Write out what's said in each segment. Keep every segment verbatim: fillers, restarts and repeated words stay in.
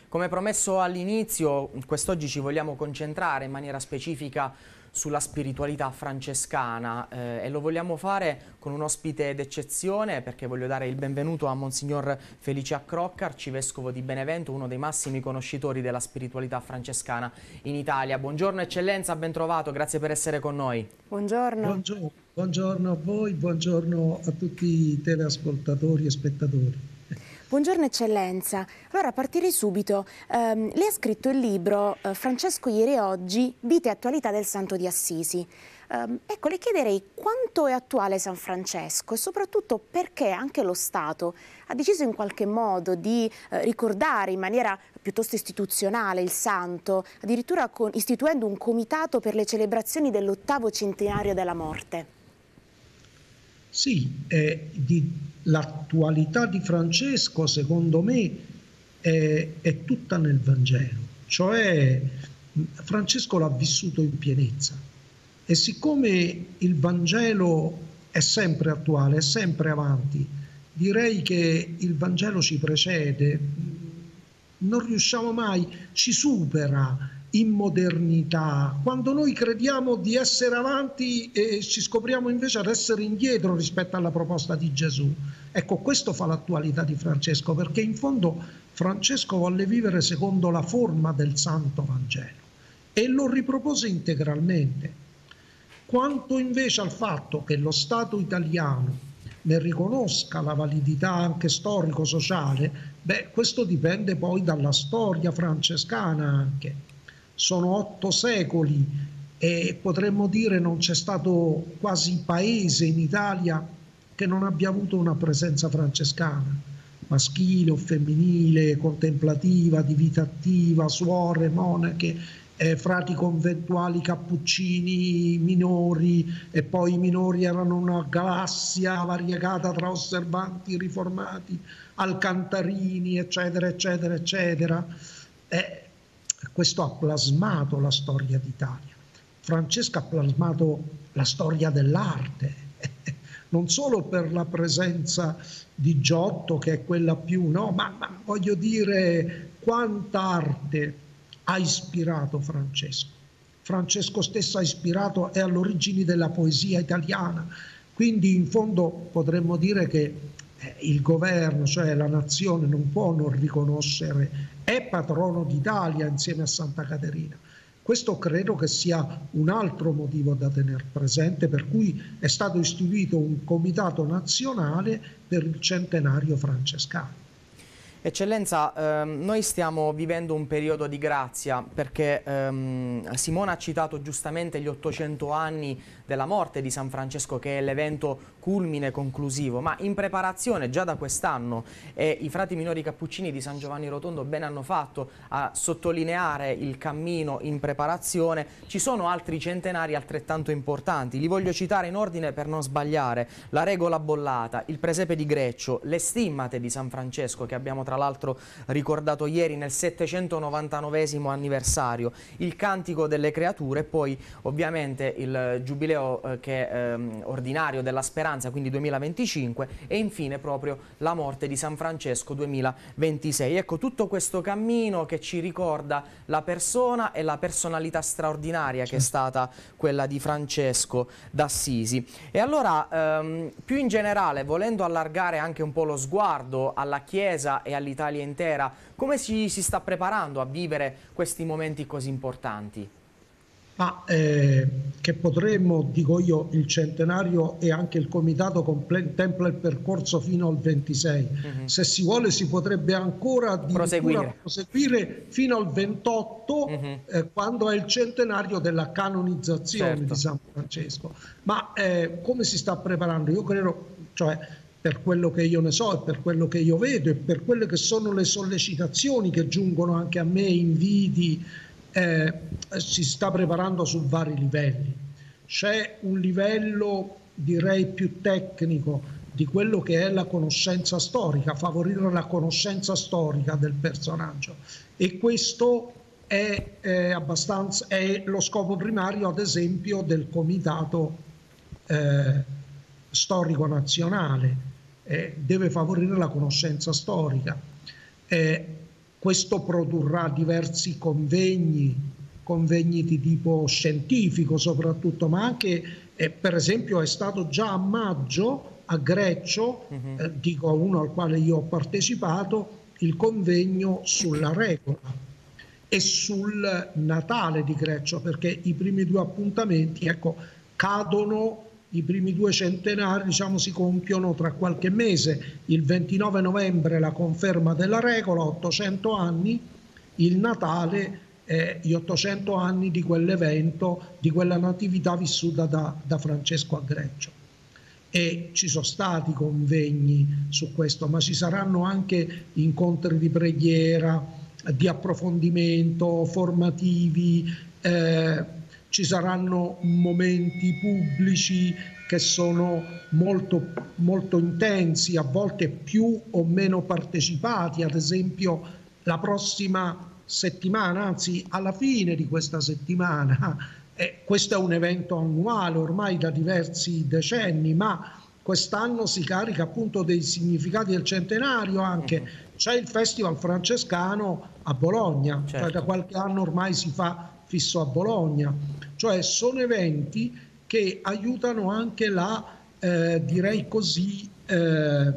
Come promesso all'inizio, quest'oggi ci vogliamo concentrare in maniera specifica sulla spiritualità francescana eh, e lo vogliamo fare con un ospite d'eccezione, perché voglio dare il benvenuto a Monsignor Felice Accrocca, arcivescovo di Benevento, uno dei massimi conoscitori della spiritualità francescana in Italia. Buongiorno Eccellenza, ben trovato, grazie per essere con noi. Buongiorno. Buongiorno, buongiorno a voi, buongiorno a tutti i teleascoltatori e spettatori. Buongiorno Eccellenza. Allora partirei subito. Um, lei ha scritto il libro uh, Francesco ieri e oggi, vita e attualità del Santo di Assisi. Um, ecco, le chiederei quanto è attuale San Francesco e soprattutto perché anche lo Stato ha deciso in qualche modo di uh, ricordare in maniera piuttosto istituzionale il Santo, addirittura con, istituendo un comitato per le celebrazioni dell'ottavo centenario della morte. Sì, eh, l'attualità di Francesco secondo me è, è tutta nel Vangelo, cioè Francesco l'ha vissuto in pienezza e siccome il Vangelo è sempre attuale, è sempre avanti, direi che il Vangelo ci precede, non riusciamo mai, ci supera in modernità, quando noi crediamo di essere avanti e ci scopriamo invece ad essere indietro rispetto alla proposta di Gesù. Ecco, questo fa l'attualità di Francesco, perché in fondo Francesco volle vivere secondo la forma del Santo Vangelo e lo ripropose integralmente. Quanto invece al fatto che lo Stato italiano ne riconosca la validità anche storico-sociale, beh, questo dipende poi dalla storia francescana anche. Sono otto secoli e potremmo dire non c'è stato quasi paese in Italia che non abbia avuto una presenza francescana, maschile o femminile, contemplativa, di vita attiva, suore, monache, eh, frati conventuali, cappuccini, minori, e poi i minori erano una galassia variegata tra osservanti, riformati, alcantarini, eccetera, eccetera, eccetera. Eh, Questo ha plasmato la storia d'Italia. Francesco ha plasmato la storia dell'arte, non solo per la presenza di Giotto, che è quella più, no, ma, ma voglio dire quanta arte ha ispirato Francesco. Francesco stesso ha ispirato, è all'origine della poesia italiana, quindi in fondo potremmo dire che il governo, cioè la nazione, non può non riconoscere, è patrono d'Italia insieme a Santa Caterina. Questo credo che sia un altro motivo da tenere presente, per cui è stato istituito un comitato nazionale per il centenario francescano. Eccellenza, ehm, noi stiamo vivendo un periodo di grazia perché ehm, Simona ha citato giustamente gli ottocento anni della morte di San Francesco, che è l'evento culmine conclusivo, ma in preparazione già da quest'anno, e i frati minori cappuccini di San Giovanni Rotondo bene hanno fatto a sottolineare il cammino in preparazione, ci sono altri centenari altrettanto importanti, li voglio citare in ordine per non sbagliare: la Regola Bollata, il Presepe di Greccio, le Stimmate di San Francesco, che abbiamo tra l'altro ricordato ieri nel settecentonovantanovesimo anniversario, il Cantico delle Creature e poi ovviamente il Giubileo eh, che, ehm, ordinario della Speranza, quindi duemilaventicinque, e infine proprio la morte di San Francesco duemilaventisei. Ecco, tutto questo cammino che ci ricorda la persona e la personalità straordinaria che è stata quella di Francesco d'Assisi. E allora, ehm, più in generale, volendo allargare anche un po' lo sguardo alla Chiesa e all'Italia intera, come ci si sta preparando a vivere questi momenti così importanti? Ma eh, che potremmo, dico io, il centenario e anche il comitato contempla il percorso fino al ventisei. Mm-hmm. Se si vuole si potrebbe ancora proseguire, proseguire fino al ventotto, mm-hmm. eh, quando è il centenario della canonizzazione, certo, di San Francesco. Ma eh, come si sta preparando? Io credo, cioè, per quello che io ne so e per quello che io vedo e per quelle che sono le sollecitazioni che giungono anche a me, inviti, eh, si sta preparando su vari livelli. C'è un livello, direi, più tecnico di quello che è la conoscenza storica, favorire la conoscenza storica del personaggio, e questo è, è, abbastanza, è lo scopo primario, ad esempio, del comitato eh, storico nazionale. Eh, deve favorire la conoscenza storica. Eh, questo produrrà diversi convegni, convegni di tipo scientifico soprattutto, ma anche, eh, per esempio, è stato già a maggio a Greccio, uh-huh. eh, dico uno al quale io ho partecipato, il convegno sulla regola e sul Natale di Greccio, perché i primi due appuntamenti, ecco, cadono, i primi due centenari, diciamo, si compiono tra qualche mese. Il ventinove novembre la conferma della regola, ottocento anni, il Natale, eh, gli ottocento anni di quell'evento, di quella natività vissuta da, da Francesco a Greccio. E ci sono stati convegni su questo, ma ci saranno anche incontri di preghiera, di approfondimento, formativi, eh, ci saranno momenti pubblici che sono molto, molto intensi, a volte più o meno partecipati. Ad esempio la prossima settimana, anzi alla fine di questa settimana, eh, questo è un evento annuale ormai da diversi decenni, ma quest'anno si carica appunto dei significati del centenario anche. C'è il Festival Francescano a Bologna, certo. Cioè da qualche anno ormai si fa fisso a Bologna, cioè sono eventi che aiutano anche la, eh, direi così, eh,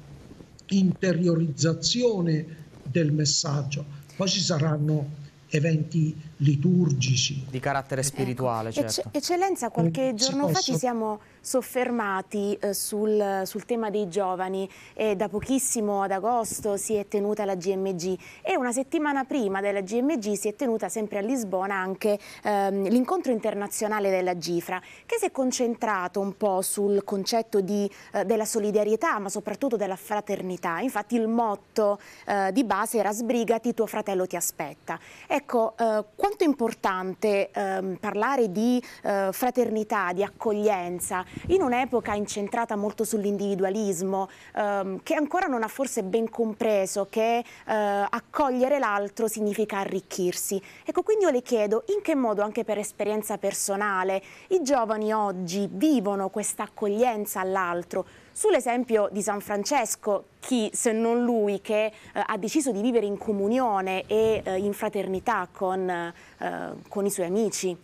interiorizzazione del messaggio. Poi ci saranno eventi liturgici di carattere spirituale, ecco. certo. Eccellenza, qualche si giorno posso... fa ci siamo soffermati eh, sul, sul tema dei giovani e da pochissimo, ad agosto, si è tenuta la G M G e una settimana prima della G M G si è tenuta sempre a Lisbona anche ehm, l'incontro internazionale della Gifra, che si è concentrato un po' sul concetto di, eh, della solidarietà, ma soprattutto della fraternità. Infatti il motto eh, di base era "Sbrigati, tuo fratello ti aspetta". Ecco, eh, quanto è importante eh, parlare di eh, fraternità, di accoglienza, in un'epoca incentrata molto sull'individualismo, ehm, che ancora non ha forse ben compreso che eh, accogliere l'altro significa arricchirsi. Ecco, quindi io le chiedo in che modo, anche per esperienza personale, i giovani oggi vivono questa accoglienza all'altro, sull'esempio di San Francesco, chi se non lui che eh, ha deciso di vivere in comunione e eh, in fraternità con, eh, con i suoi amici.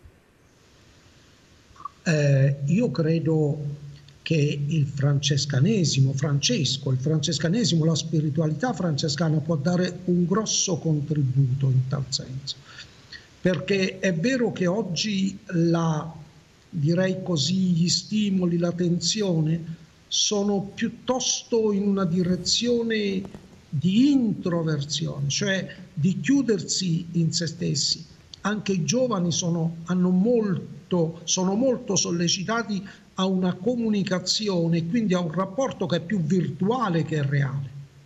Eh, io credo che il francescanesimo, Francesco, il francescanesimo, la spiritualità francescana può dare un grosso contributo in tal senso, perché è vero che oggi la, direi così, gli stimoli, l'attenzione sono piuttosto in una direzione di introversione, cioè di chiudersi in se stessi. Anche i giovani sono, hanno molto, sono molto sollecitati a una comunicazione, quindi a un rapporto che è più virtuale che reale.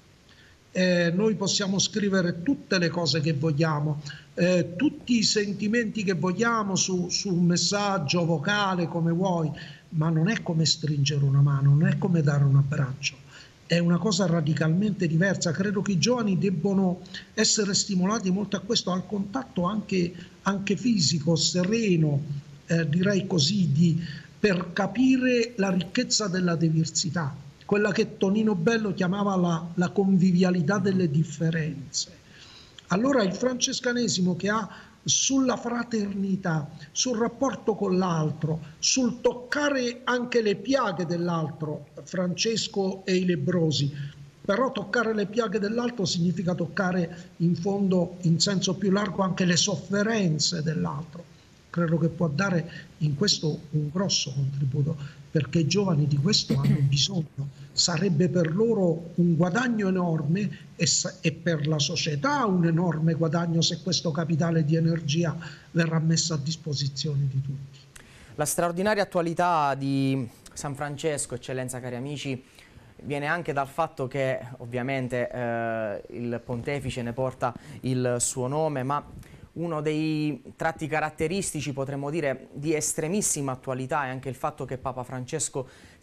Eh, noi possiamo scrivere tutte le cose che vogliamo, eh, tutti i sentimenti che vogliamo su, su un messaggio vocale come vuoi, ma non è come stringere una mano, non è come dare un abbraccio. È una cosa radicalmente diversa. Credo che i giovani debbono essere stimolati molto a questo, al contatto anche, anche fisico, sereno, eh, direi così, di, per capire la ricchezza della diversità, quella che Tonino Bello chiamava la, la convivialità delle differenze. Allora il francescanesimo, che ha sulla fraternità, sul rapporto con l'altro, sul toccare anche le piaghe dell'altro, Francesco e i lebbrosi, però toccare le piaghe dell'altro significa toccare in fondo, in senso più largo, anche le sofferenze dell'altro. Credo che può dare in questo un grosso contributo, perché i giovani di questo hanno bisogno. Sarebbe per loro un guadagno enorme e, e per la società un enorme guadagno se questo capitale di energia verrà messo a disposizione di tutti. La straordinaria attualità di San Francesco, eccellenza, cari amici, viene anche dal fatto che ovviamente eh, il pontefice ne porta il suo nome, ma uno dei tratti caratteristici, potremmo dire, di estremissima attualità è anche il fatto che Papa Francesco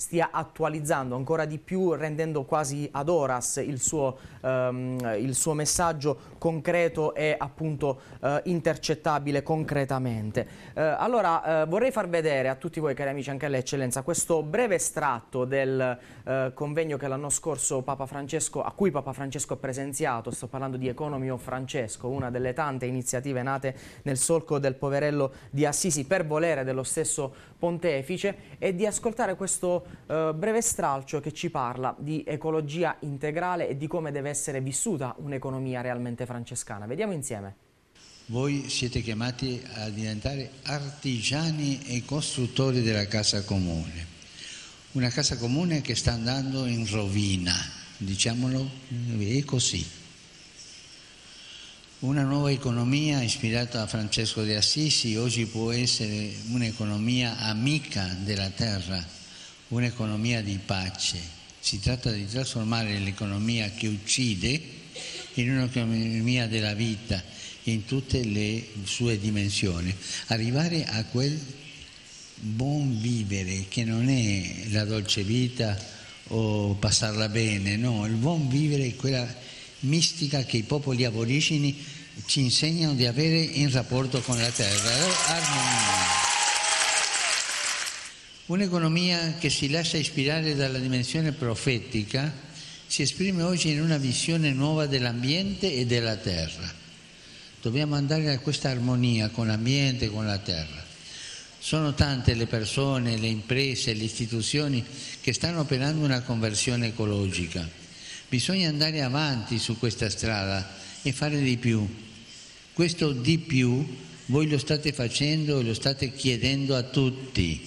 stia attualizzando ancora di più, rendendo quasi ad horas il suo, ehm, il suo messaggio concreto e appunto eh, intercettabile concretamente. Eh, allora eh, vorrei far vedere a tutti voi, cari amici, anche all'eccellenza, questo breve estratto del eh, convegno che l'anno scorso Papa Francesco, a cui Papa Francesco ha presenziato. Sto parlando di Economy of Francesco, una delle tante iniziative nate nel solco del poverello di Assisi per volere dello stesso pontefice, e di ascoltare questo eh, breve stralcio che ci parla di ecologia integrale e di come deve essere vissuta un'economia realmente francescana. Vediamo insieme. Voi siete chiamati a diventare artigiani e costruttori della casa comune, una casa comune che sta andando in rovina, diciamolo, è così. Una nuova economia ispirata a Francesco di Assisi oggi può essere un'economia amica della terra, un'economia di pace. Si tratta di trasformare l'economia che uccide in un'economia della vita in tutte le sue dimensioni, arrivare a quel buon vivere che non è la dolce vita o passarla bene, no, il buon vivere è quella mistica che i popoli aborigeni ci insegnano di avere in rapporto con la terra, armonia. Un'economia che si lascia ispirare dalla dimensione profetica si esprime oggi in una visione nuova dell'ambiente e della terra. Dobbiamo andare a questa armonia con l'ambiente e con la terra. Sono tante le persone, le imprese, le istituzioni che stanno operando una conversione ecologica. Bisogna andare avanti su questa strada e fare di più. Questo di più voi lo state facendo e lo state chiedendo a tutti.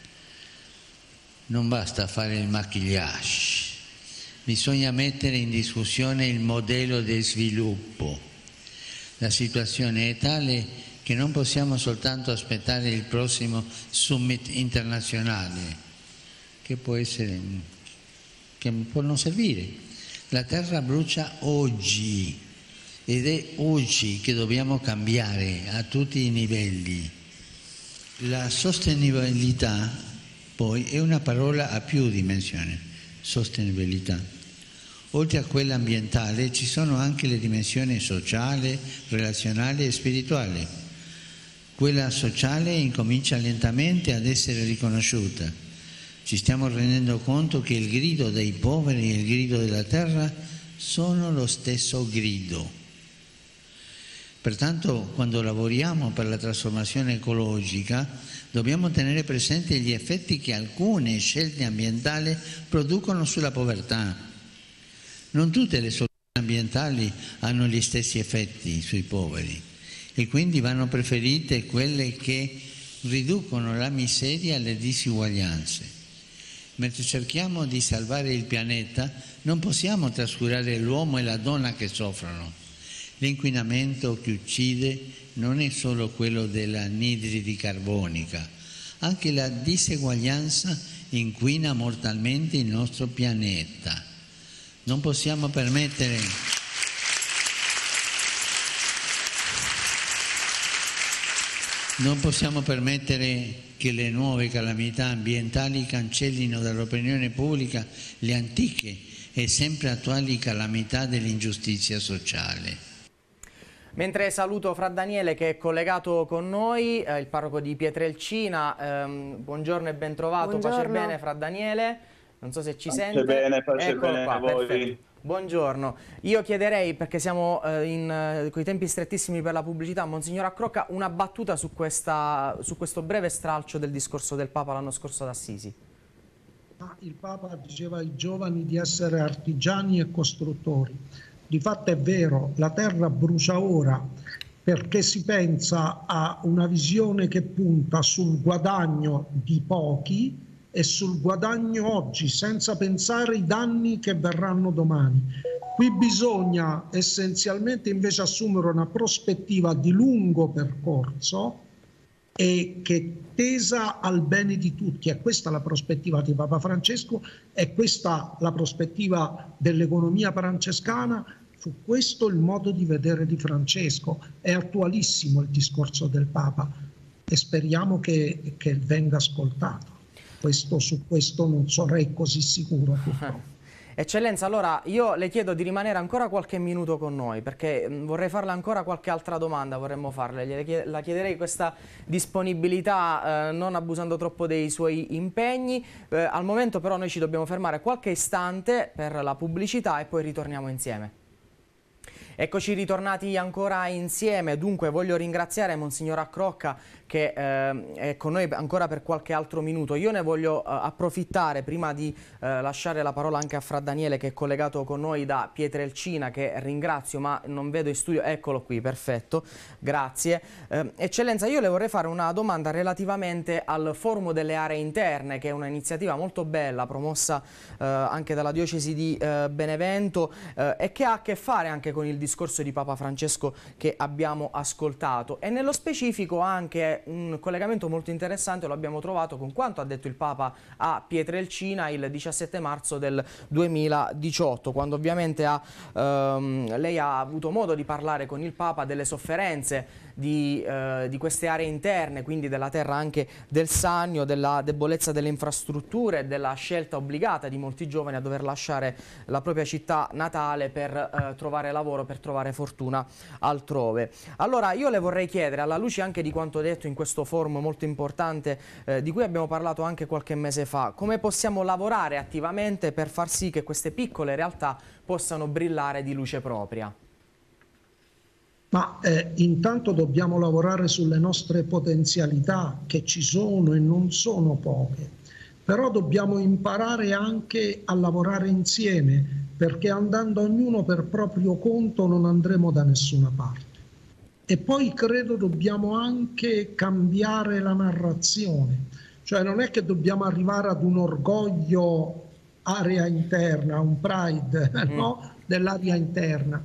Non basta fare il maquillage, bisogna mettere in discussione il modello di sviluppo. La situazione è tale che non possiamo soltanto aspettare il prossimo summit internazionale, che può essere, che può non servire. La terra brucia oggi ed è oggi che dobbiamo cambiare a tutti i livelli. La sostenibilità poi è una parola a più dimensioni, sostenibilità. Oltre a quella ambientale ci sono anche le dimensioni sociale, relazionale e spirituale. Quella sociale incomincia lentamente ad essere riconosciuta. Ci stiamo rendendo conto che il grido dei poveri e il grido della terra sono lo stesso grido. Pertanto, quando lavoriamo per la trasformazione ecologica, dobbiamo tenere presente gli effetti che alcune scelte ambientali producono sulla povertà. Non tutte le soluzioni ambientali hanno gli stessi effetti sui poveri e quindi vanno preferite quelle che riducono la miseria e le disuguaglianze. Mentre cerchiamo di salvare il pianeta, non possiamo trascurare l'uomo e la donna che soffrono. L'inquinamento che uccide non è solo quello dell'anidride carbonica, anche la diseguaglianza inquina mortalmente il nostro pianeta. Non possiamo permettere Non possiamo permettere che le nuove calamità ambientali cancellino dall'opinione pubblica le antiche e sempre attuali calamità dell'ingiustizia sociale. Mentre saluto Fra Daniele che è collegato con noi, eh, il parroco di Pietrelcina. Ehm, buongiorno e ben trovato. Buongiorno. Pace bene Fra Daniele, non so se ci Pace sente. bene, pace Eccolo bene qua, a voi. perfetto. Buongiorno, io chiederei, perché siamo eh, in, eh, coi tempi strettissimi per la pubblicità, Monsignor Accrocca, una battuta su, questa, su questo breve stralcio del discorso del Papa l'anno scorso ad Assisi. Il Papa diceva ai giovani di essere artigiani e costruttori. Di fatto è vero, la terra brucia ora perché si pensa a una visione che punta sul guadagno di pochi e sul guadagno oggi, senza pensare ai danni che verranno domani. Qui bisogna essenzialmente invece assumere una prospettiva di lungo percorso e che è tesa al bene di tutti. È questa la prospettiva di Papa Francesco, è questa la prospettiva dell'economia francescana. Fu questo il modo di vedere di Francesco. È attualissimo il discorso del Papa e speriamo che, che venga ascoltato. questo, su questo non sarei così sicuro purtroppo. Eccellenza, allora io le chiedo di rimanere ancora qualche minuto con noi, perché vorrei farle ancora qualche altra domanda, vorremmo farle. La chiederei questa disponibilità, eh, non abusando troppo dei suoi impegni. Eh, al momento però noi ci dobbiamo fermare qualche istante per la pubblicità e poi ritorniamo insieme. Eccoci ritornati ancora insieme. Dunque voglio ringraziare Monsignor Accrocca che eh, è con noi ancora per qualche altro minuto. Io ne voglio eh, approfittare prima di eh, lasciare la parola anche a Fra Daniele, che è collegato con noi da Pietrelcina, che ringrazio ma non vedo in studio. Eccolo qui, perfetto, grazie. Eh, Eccellenza, io le vorrei fare una domanda relativamente al Forum delle Aree Interne, che è un'iniziativa molto bella promossa eh, anche dalla diocesi di eh, Benevento eh, e che ha a che fare anche con il discorso di Papa Francesco che abbiamo ascoltato, e nello specifico anche un collegamento molto interessante lo abbiamo trovato con quanto ha detto il Papa a Pietrelcina il diciassette marzo del duemiladiciotto, quando ovviamente ha, ehm, lei ha avuto modo di parlare con il Papa delle sofferenze di, eh, di queste aree interne, quindi della terra anche del Sannio, della debolezza delle infrastrutture, della scelta obbligata di molti giovani a dover lasciare la propria città natale per eh, trovare lavoro, per trovare fortuna altrove. Allora io le vorrei chiedere, alla luce anche di quanto detto in questo forum molto importante eh, di cui abbiamo parlato anche qualche mese fa, come possiamo lavorare attivamente per far sì che queste piccole realtà possano brillare di luce propria? Ma eh, intanto dobbiamo lavorare sulle nostre potenzialità, che ci sono e non sono poche, però dobbiamo imparare anche a lavorare insieme, perché andando ognuno per proprio conto non andremo da nessuna parte. E poi credo dobbiamo anche cambiare la narrazione, cioè non è che dobbiamo arrivare ad un orgoglio area interna, un pride mm. no? dell'area interna,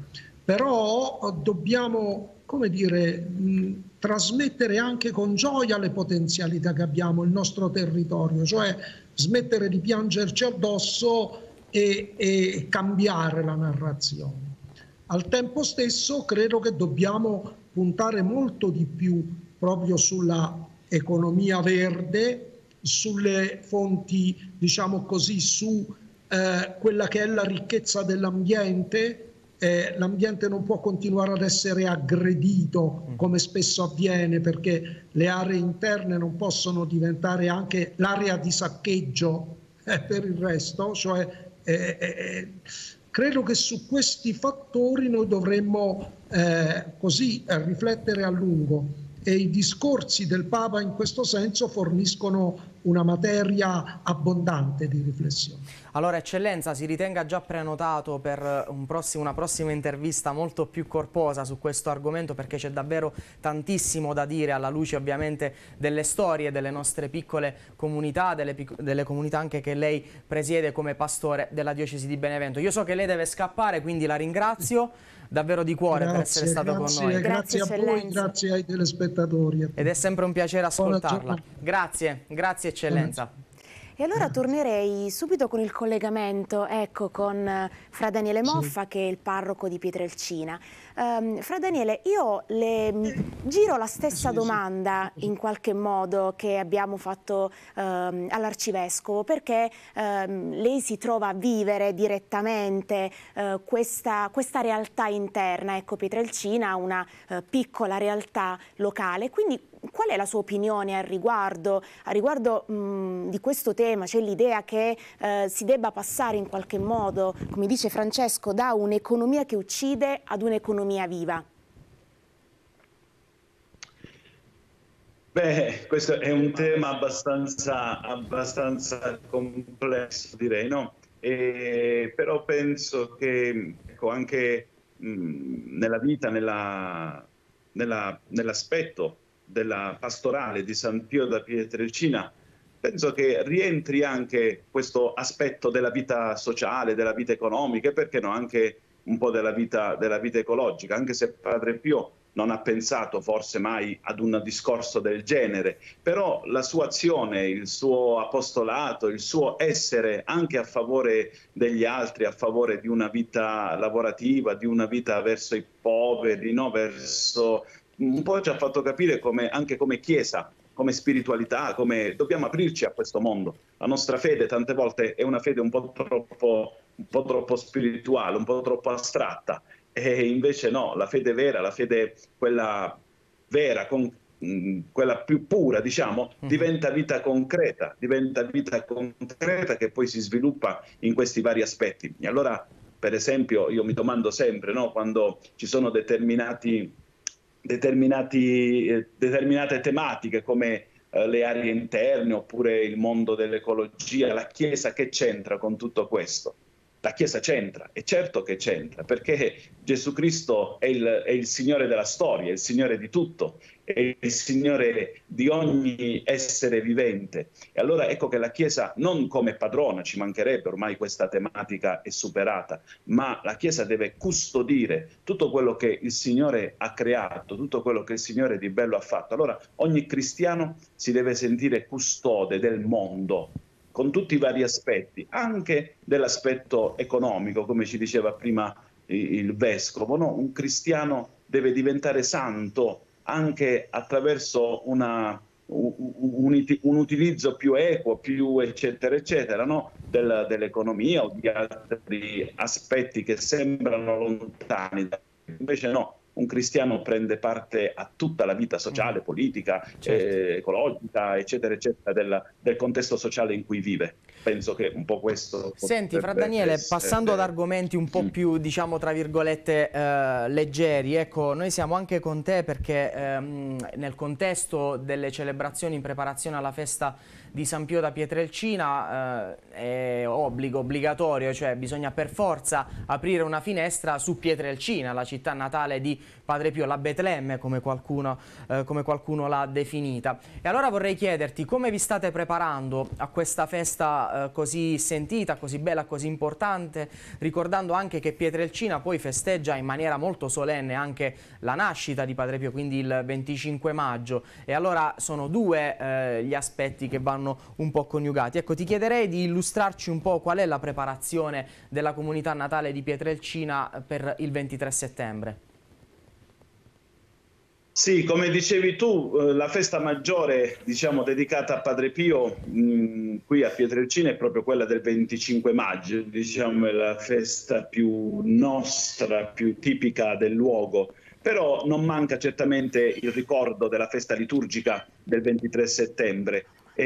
però dobbiamo, come dire, mh, trasmettere anche con gioia le potenzialità che abbiamo, il nostro territorio, cioè smettere di piangerci addosso e, e cambiare la narrazione. Al tempo stesso credo che dobbiamo puntare molto di più proprio sulla economia verde, sulle fonti, diciamo così, su eh, quella che è la ricchezza dell'ambiente. Eh, l'ambiente non può continuare ad essere aggredito come spesso avviene, perché le aree interne non possono diventare anche l'area di saccheggio eh, per il resto, cioè eh, eh, credo che su questi fattori noi dovremmo eh, così eh, riflettere a lungo, e i discorsi del Papa in questo senso forniscono una materia abbondante di riflessione. Allora Eccellenza, si ritenga già prenotato per un prossimo, una prossima intervista molto più corposa su questo argomento, perché c'è davvero tantissimo da dire alla luce ovviamente delle storie delle nostre piccole comunità, delle, delle comunità anche che lei presiede come pastore della diocesi di Benevento. Io so che lei deve scappare, quindi la ringrazio davvero di cuore grazie, per essere stato grazie, con noi. Grazie, grazie a voi, grazie ai telespettatori. Ed è sempre un piacere ascoltarla. Grazie, grazie Eccellenza. E allora tornerei subito con il collegamento, ecco, con Fra Daniele Moffa, sì, che è il parroco di Pietrelcina. Um, Fra Daniele, io le giro la stessa sì, domanda sì. in qualche modo che abbiamo fatto um, all'Arcivescovo, perché um, lei si trova a vivere direttamente uh, questa, questa realtà interna. Ecco, Pietrelcina ha una uh, piccola realtà locale, quindi qual è la sua opinione al riguardo, a riguardo mh, di questo tema? C'è l'idea che eh, si debba passare in qualche modo, come dice Francesco, da un'economia che uccide ad un'economia viva? Beh, questo è un tema abbastanza, abbastanza complesso, direi, no? E, però penso che ecco, anche mh, nella vita, nella, nella, nell'aspetto della pastorale di San Pio da Pietrelcina, penso che rientri anche questo aspetto della vita sociale, della vita economica e perché no anche un po' della vita, della vita ecologica, anche se Padre Pio non ha pensato forse mai ad un discorso del genere, però la sua azione, il suo apostolato, il suo essere anche a favore degli altri, a favore di una vita lavorativa, di una vita verso i poveri, no? Verso un po' ci ha fatto capire come, anche come Chiesa, come spiritualità, come dobbiamo aprirci a questo mondo. La nostra fede tante volte è una fede un po' troppo, un po' troppo spirituale, un po' troppo astratta, e invece no, la fede vera, la fede quella vera, con, mh, quella più pura, diciamo, diventa vita concreta, diventa vita concreta che poi si sviluppa in questi vari aspetti. E allora, per esempio, io mi domando sempre, no, quando ci sono determinati, determinati, eh, determinate tematiche come eh, le aree interne oppure il mondo dell'ecologia, la Chiesa che c'entra con tutto questo? La Chiesa c'entra, è certo che c'entra, perché Gesù Cristo è il, è il Signore della storia, è il Signore di tutto, è il Signore di ogni essere vivente. E allora ecco che la Chiesa, non come padrona, ci mancherebbe, ormai questa tematica è superata, ma la Chiesa deve custodire tutto quello che il Signore ha creato, tutto quello che il Signore di bello ha fatto. Allora ogni cristiano si deve sentire custode del mondo, con tutti i vari aspetti, anche dell'aspetto economico, come ci diceva prima il Vescovo, no? Un cristiano deve diventare santo anche attraverso una, un, un utilizzo più equo, più eccetera, eccetera, no? Del, dell'economia o di altri aspetti che sembrano lontani. Invece no, un cristiano prende parte a tutta la vita sociale, politica, certo. eh, ecologica, eccetera, eccetera, del, del contesto sociale in cui vive. Penso che un po' questo... Senti, Fra Daniele, essere... passando ad argomenti un po' più, diciamo, tra virgolette, eh, leggeri, ecco, noi siamo anche con te perché ehm, nel contesto delle celebrazioni in preparazione alla festa di San Pio da Pietrelcina eh, è obbligo, obbligatorio, cioè bisogna per forza aprire una finestra su Pietrelcina, la città natale di Padre Pio, la Betlemme come qualcuno, eh, come qualcuno l'ha definita. E allora vorrei chiederti come vi state preparando a questa festa eh, così sentita, così bella, così importante, ricordando anche che Pietrelcina poi festeggia in maniera molto solenne anche la nascita di Padre Pio, quindi il venticinque maggio, e allora sono due eh, gli aspetti che vanno un po' coniugati. Ecco, ti chiederei di illustrarci un po' qual è la preparazione della comunità natale di Pietrelcina per il ventitré settembre. Sì, come dicevi tu, la festa maggiore, diciamo, dedicata a Padre Pio mh, qui a Pietrelcina è proprio quella del venticinque maggio, diciamo è la festa più nostra, più tipica del luogo. Però non manca certamente il ricordo della festa liturgica del ventitré settembre.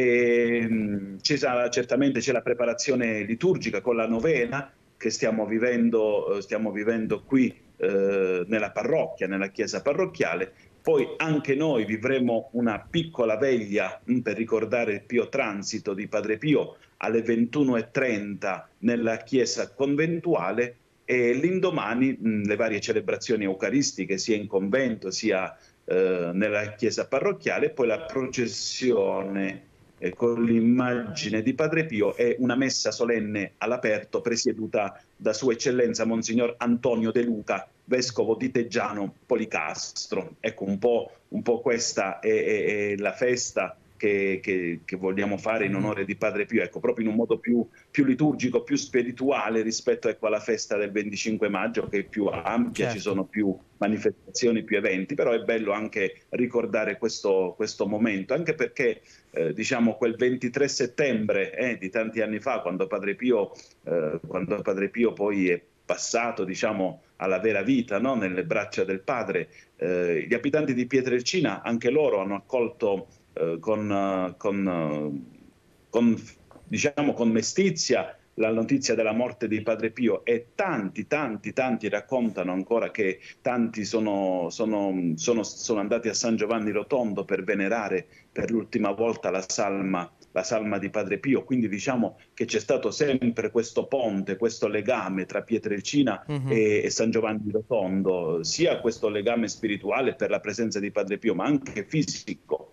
E, mh, ci sarà, certamente c'è la preparazione liturgica con la novena che stiamo vivendo, stiamo vivendo qui eh, nella parrocchia, nella chiesa parrocchiale. Poi anche noi vivremo una piccola veglia mh, per ricordare il Pio Transito di Padre Pio alle ventuno e trenta nella chiesa conventuale, e l'indomani mh, le varie celebrazioni eucaristiche sia in convento sia eh, nella chiesa parrocchiale, poi la processione eh, con l'immagine di Padre Pio e una messa solenne all'aperto presieduta da Sua Eccellenza Monsignor Antonio De Luca, Vescovo di Teggiano Policastro. Ecco, un po', un po' questa è, è, è la festa che, che, che vogliamo fare in onore di Padre Pio, ecco, proprio in un modo più, più liturgico, più spirituale rispetto, ecco, alla festa del venticinque maggio, che è più ampia, certo. Ci sono più manifestazioni, più eventi, però è bello anche ricordare questo, questo momento, anche perché eh, diciamo quel ventitré settembre eh, di tanti anni fa, quando Padre Pio, eh, quando Padre Pio poi è passato, diciamo, alla vera vita, no? Nelle braccia del Padre, eh, gli abitanti di Pietrelcina anche loro hanno accolto eh, con, con, con, diciamo, con mestizia la notizia della morte di Padre Pio, e tanti, tanti, tanti raccontano ancora che tanti sono, sono, sono, sono andati a San Giovanni Rotondo per venerare per l'ultima volta la salma, la salma di Padre Pio. Quindi diciamo che c'è stato sempre questo ponte, questo legame tra Pietrelcina uh-huh. e, e San Giovanni Rotondo, sia questo legame spirituale per la presenza di Padre Pio, ma anche fisico,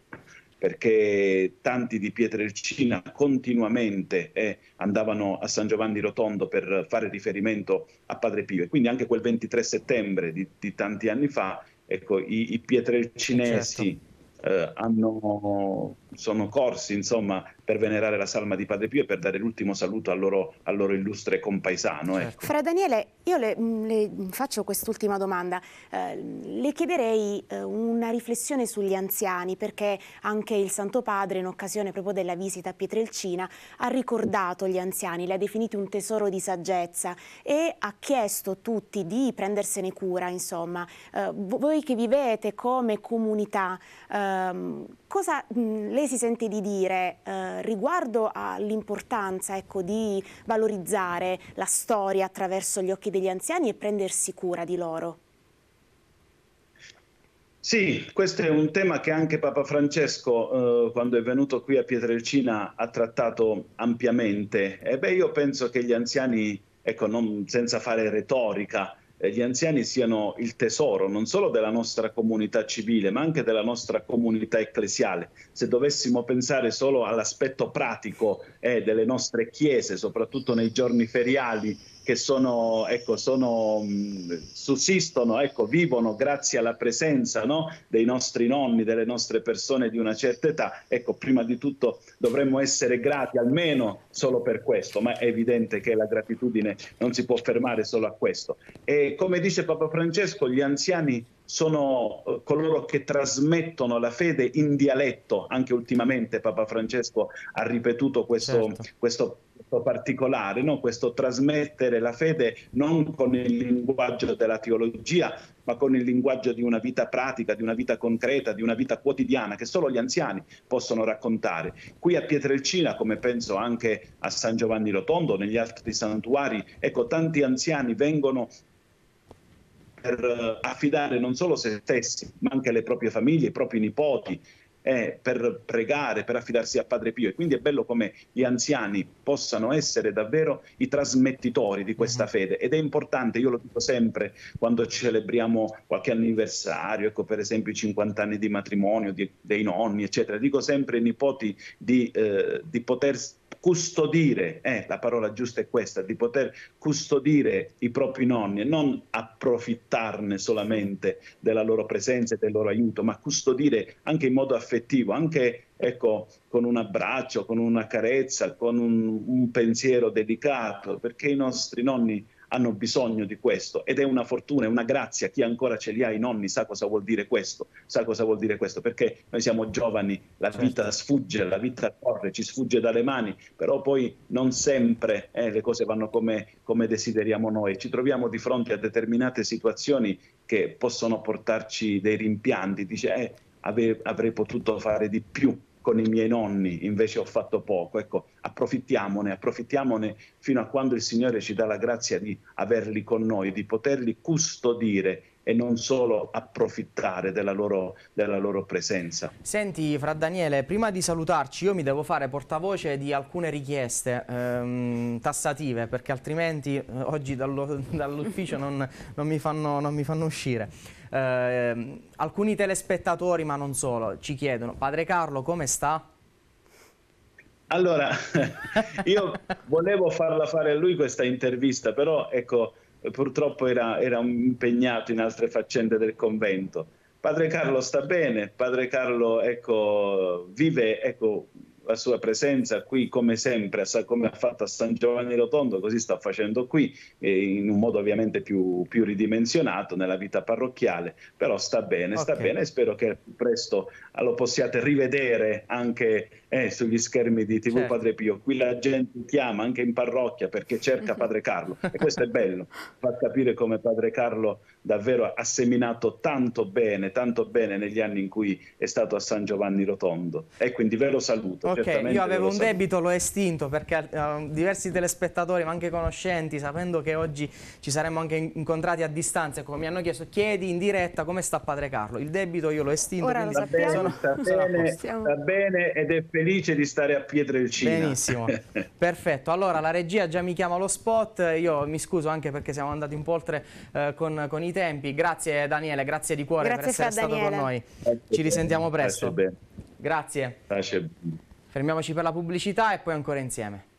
perché tanti di Pietrelcina continuamente eh, andavano a San Giovanni Rotondo per fare riferimento a Padre Pio. E quindi anche quel ventitré settembre di, di tanti anni fa, ecco, i, i pietrelcinesi certo. eh, hanno, sono corsi insomma per venerare la salma di Padre Pio e per dare l'ultimo saluto al loro, al loro illustre compaesano. Certo. Ecco. Fra Daniele, io le, le faccio quest'ultima domanda. Eh, le chiederei eh, una riflessione sugli anziani, perché anche il Santo Padre, in occasione proprio della visita a Pietrelcina, ha ricordato gli anziani, li ha definiti un tesoro di saggezza e ha chiesto a tutti di prendersene cura, insomma. Eh, voi che vivete come comunità, ehm, cosa mh, lei si sente di dire eh, riguardo all'importanza, ecco, di valorizzare la storia attraverso gli occhi degli anziani e prendersi cura di loro? Sì, questo è un tema che anche Papa Francesco, eh, quando è venuto qui a Pietrelcina, ha trattato ampiamente. E beh, io penso che gli anziani, ecco, non, senza fare retorica, gli anziani siano il tesoro non solo della nostra comunità civile ma anche della nostra comunità ecclesiale. Se dovessimo pensare solo all'aspetto pratico eh, delle nostre chiese, soprattutto nei giorni feriali, che sono, ecco, sono, mh, sussistono, ecco, vivono grazie alla presenza, no, dei nostri nonni, delle nostre persone di una certa età, ecco, prima di tutto dovremmo essere grati almeno solo per questo, ma è evidente che la gratitudine non si può fermare solo a questo. E come dice Papa Francesco, gli anziani sono eh, coloro che trasmettono la fede in dialetto. Anche ultimamente Papa Francesco ha ripetuto questo, certo. questo particolare, no? Questo trasmettere la fede non con il linguaggio della teologia, ma con il linguaggio di una vita pratica, di una vita concreta, di una vita quotidiana che solo gli anziani possono raccontare. Qui a Pietrelcina, come penso anche a San Giovanni Rotondo, negli altri santuari, ecco, tanti anziani vengono per affidare non solo se stessi, ma anche le proprie famiglie, i propri nipoti, eh, per pregare, per affidarsi a Padre Pio. E quindi è bello come gli anziani possano essere davvero i trasmettitori di questa fede. Ed è importante, io lo dico sempre quando celebriamo qualche anniversario, ecco, per esempio i cinquanta anni di matrimonio di, dei nonni, eccetera, dico sempre ai nipoti di, eh, di poter custodire, eh, la parola giusta è questa, di poter custodire i propri nonni e non approfittarne solamente della loro presenza e del loro aiuto, ma custodire anche in modo affettivo, anche, ecco, con un abbraccio, con una carezza, con un, un pensiero dedicato, perché i nostri nonni hanno bisogno di questo ed è una fortuna, è una grazia. Chi ancora ce li ha i nonni sa cosa vuol dire questo, sa cosa vuol dire questo, perché noi siamo giovani, la certo. vita sfugge, la vita corre, ci sfugge dalle mani, però poi non sempre eh, le cose vanno come, come desideriamo noi, ci troviamo di fronte a determinate situazioni che possono portarci dei rimpianti, dice eh, ave, avrei potuto fare di più con i miei nonni, invece ho fatto poco. Ecco, approfittiamone, approfittiamone fino a quando il Signore ci dà la grazia di averli con noi, di poterli custodire e non solo approfittare della loro, della loro presenza. Senti, Fra Daniele, prima di salutarci io mi devo fare portavoce di alcune richieste ehm, tassative, perché altrimenti eh, oggi dall'ufficio non, non, mi fanno, non mi fanno uscire. Eh, alcuni telespettatori, ma non solo, ci chiedono: Padre Carlo come sta? Allora, io volevo farla fare a lui questa intervista, però ecco, purtroppo era, era impegnato in altre faccende del convento. Padre Carlo sta bene, Padre Carlo, ecco, vive, ecco, la sua presenza qui come sempre, come ha fatto a San Giovanni Rotondo, così sta facendo qui, in un modo ovviamente più, più ridimensionato nella vita parrocchiale, però sta bene, sta okay. bene, e spero che presto lo possiate rivedere anche eh, sugli schermi di tivù certo. Padre Pio. Qui la gente chiama anche in parrocchia perché cerca Padre Carlo e questo è bello, fa capire come Padre Carlo davvero ha seminato tanto bene, tanto bene negli anni in cui è stato a San Giovanni Rotondo, e quindi ve lo saluto. Ok, io avevo un debito, l'ho estinto, perché uh, diversi telespettatori, ma anche conoscenti, sapendo che oggi ci saremmo anche incontrati a distanza, come mi hanno chiesto, chiedi in diretta come sta Padre Carlo. Il debito io l'ho estinto. Ora lo sappiamo. Sono, sta, bene, sta bene ed è felice di stare a Pietrelcina. Benissimo, perfetto. Allora la regia già mi chiama lo spot, io mi scuso anche perché siamo andati un po' oltre uh, con, con i tempi. Grazie Daniele, grazie di cuore grazie per essere stato Daniele. con noi. Grazie ci risentiamo presto. Grazie. Grazie. Grazie. Fermiamoci per la pubblicità e poi ancora insieme.